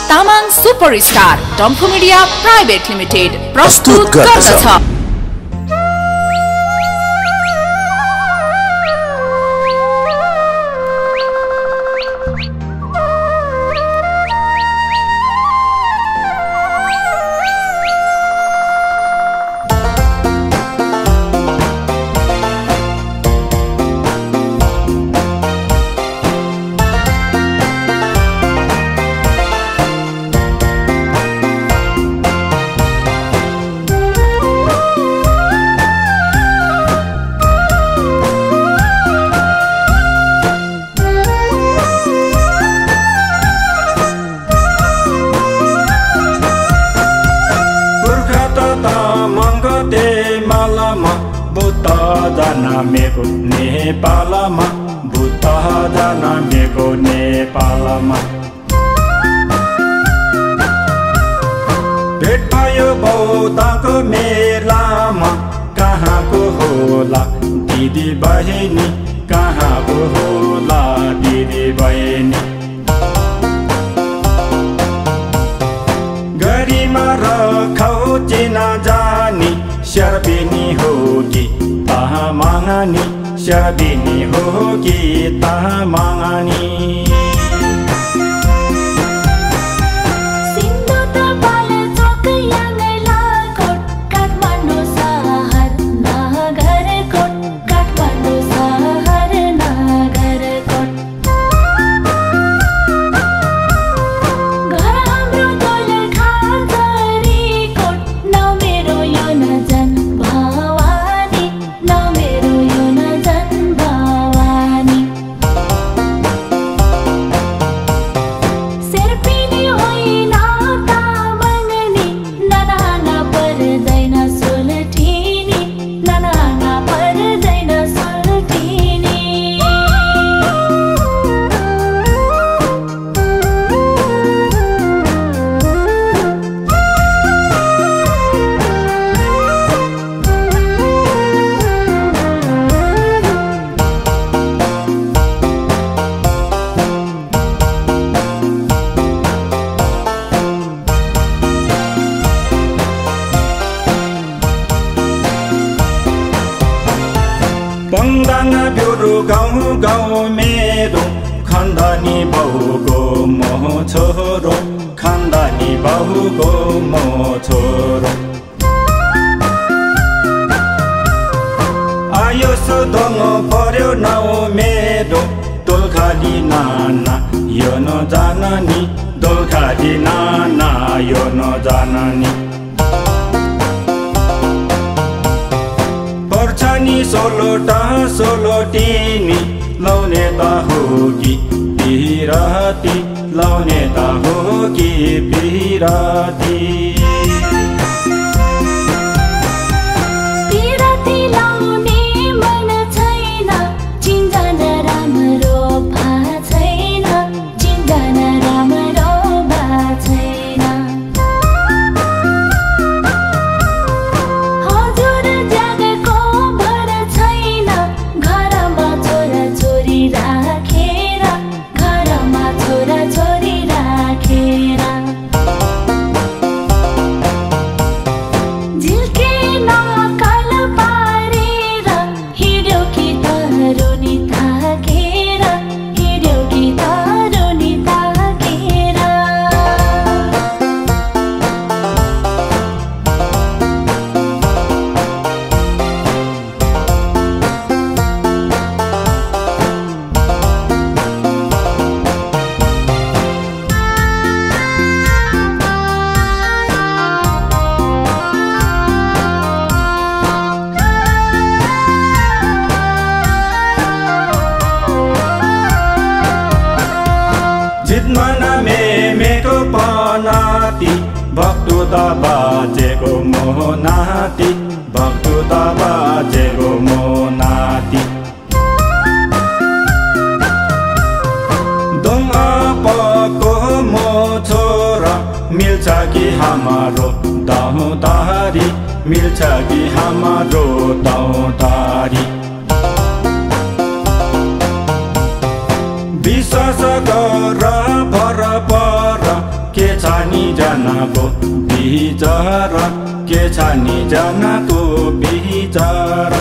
Tamang superstar Damphu media private limited प्रस्तुत गर्दछ। मेको नेपालमा बुद्ध जन्मेको नेपालमा भेट भयो बौद्धको मेलामा कहाँको होला दिदी बहिनी कहाँको होला दिदी बहिनी गरिमा रखौ चिना जानी सर्बिनी हो कि तामाङनी सर्बिनी हो कि तामाङनी बङ्गाना ब्युरो गाउँ गाउँ मेरो खण्डनी बहुको मोह छोरो खण्डनी बहुको मोह छोरो आयो सोध्नु पर्यो नाउ मेरो दोलखाली नाना यो नजाननी दोलखाली नाना यो नजाननी पर्छनी सोलोटा सोलोटिनी लाउने त हो कि पिराती लाउने त हो कि पिराती जितमना मेको पनाती भक्तु त बाजेको मोनाती भक्तु त बाजेको मोनाती दोमा पको मो छोरा मिल्छ कि हाम्रो दाउतारी मिल्छ कि हाम्रो दाउतारी विश्वास गर भर पर के छ जनाको बिचरा के छ नि जनाको बिचरा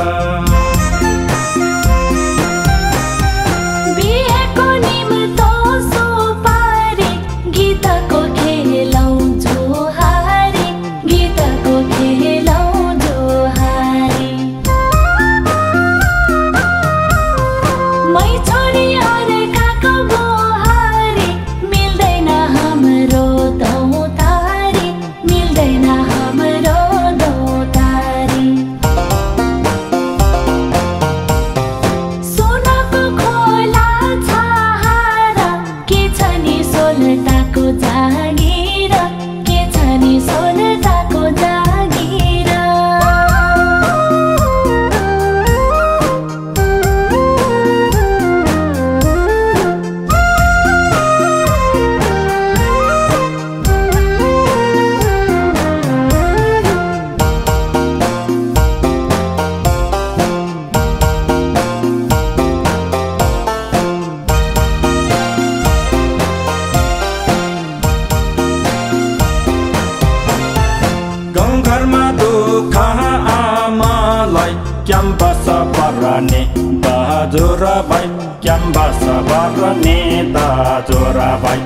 क्याम्पस पर्ने दाजुरा भाइ क्याम्पस पर्ने दाजुरा भाइ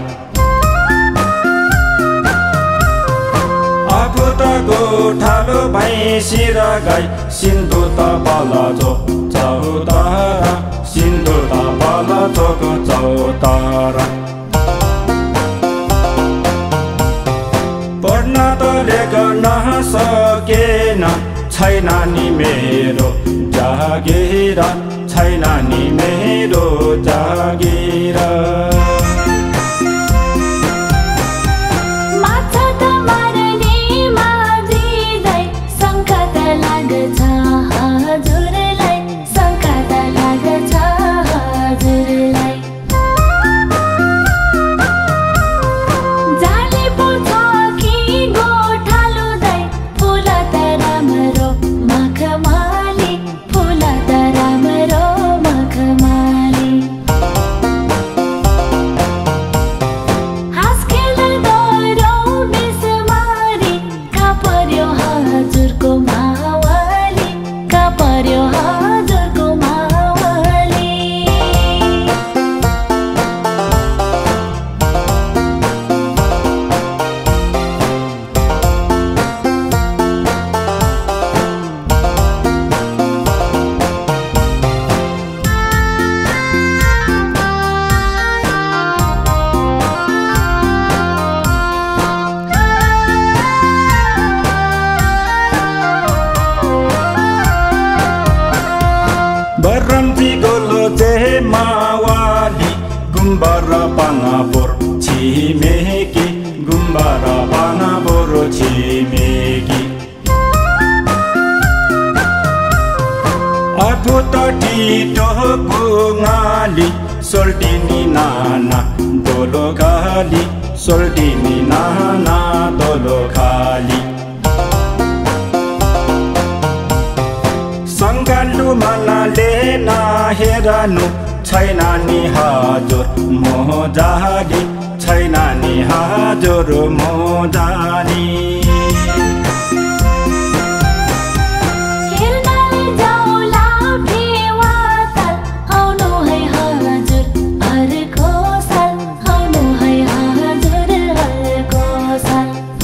आफू त गोठालो भाइ सिर गाई सिन्धु त बलजो चौतारा सिन्धु त बलजोको चौतारा पढ्न त लेख्न सकेन छैन नि मेरो जागिर छैन नि मेरो जागिर माछा त मार्ने माझिँदै शङ्का त लाग्छ हजुरलाई शङ्का त लाग्छ हजुरलाई जाली पो छ कि गोठालो दाइ फुल त राम्रो मखमली फुल त राम्रो मखमली हाँस खेल्दो बिसमारी कहाँ पर्यो हजुरको मावली कहाँ पर्यो हजुरको मावली बरन्ती गोलो जे मावाली गुम्बर पानापोर छिमेकी गुम्बर पानापोर छिमेकी आफू त टिटो गुङ्गाली सोल्टिनी नाना दोलो खाली सोल्टिनी नाना दोलो खाली सङ्गालु मनाले नहेरनु छैन नि हजुर मोजाली छैन नि हजुर मोजाली हेर्नाले जाउला फेवाताल आउनु है हजुर अर्को साल आउनु है हजुर अर्को साल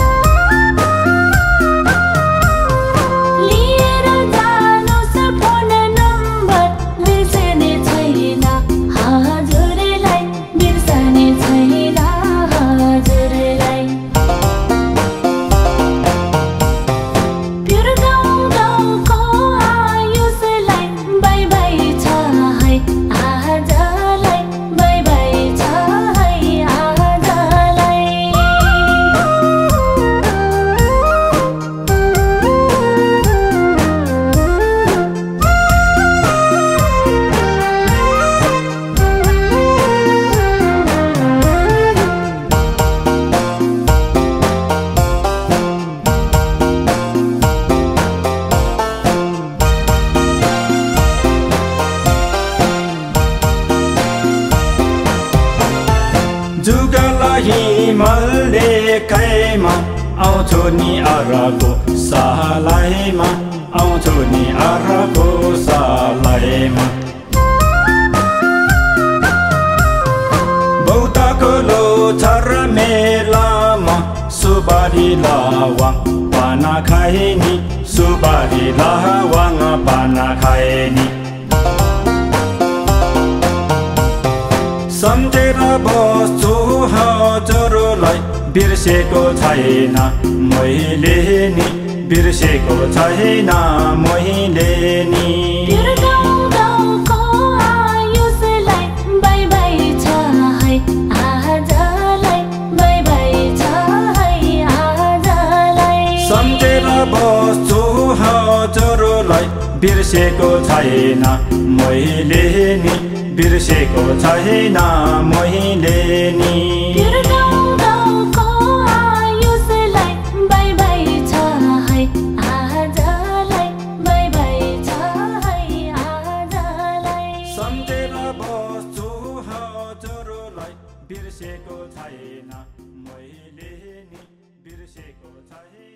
लिएर जानुस् फोन नम्बर बिर्सने छैन हजुरलाई बिर्सने छैन हजुरलाई उकाल हिमाल देखाइमा आउँछु नि अरको सालाइमा आउँछु नि अरको सालाइमा बौताको लोछर मेलामा सुबारी लावाङ पाना खाए नि सुबारी लावाङ पाना खाए नि सम्झेर बस्छु हजुरलाई बिर्सेको छैन मैले नि बिर्सेको छैन मैले नि गाउँको आयुषलाई बाई बाई छ है आजलाई बाई बाई छ है आजलाई सम्झेर बस्छु हजुरलाई बिर्सेको छैन मैले नि बिर्सेको छैन मैले नि गाउँको आयुषलाई बाई बाई छ है आजलाई बाई बाई छ है आजलाई सम्झेर बस्छु हजुरलाई बिर्सेको छैन मैले नि बिर्सेको छैन